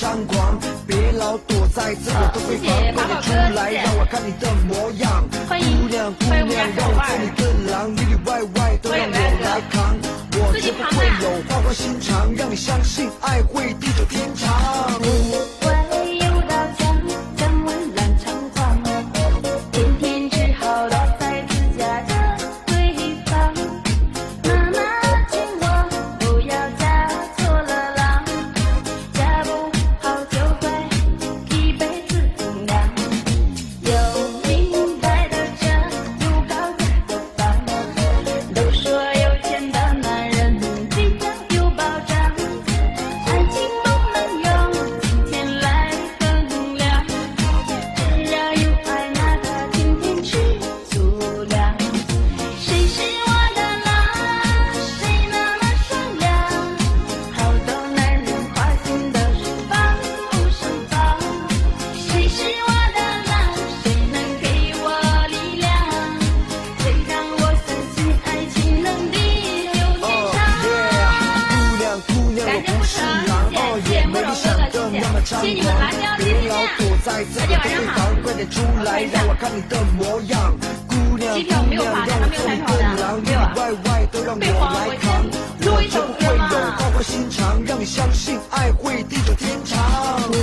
猖狂，别老躲在这个都会放，快点出来，让我看你的模样。姑娘姑娘，让我做你的郎，里里外外都让我来扛。我绝不会有花花心肠，让你相信爱会地久天长。 会有道墙，将温岚猖狂，天天只好躲在自家的闺房。妈妈劝我不要嫁错了郎，嫁不好就会一辈子风凉。有名牌的车，有高价的房，都说有钱的男人比较有保障。爱情不能用金钱来衡量，只要有爱，哪怕今天吃粗粮。谁是我的郎？谁那么善良？好多男人花心的是防不胜防。谁是我的郎？谁能给我力量？谁让我相信爱情能地久天长？ 姑娘姑娘，我不是狼，也没你想的那么猖狂。别老躲在这个对方，快点出来，让我看你的模样。姑娘姑娘，让我做你的郎，里里外外都让我来扛。我绝不会有花花心肠，让你相信爱会地久天长。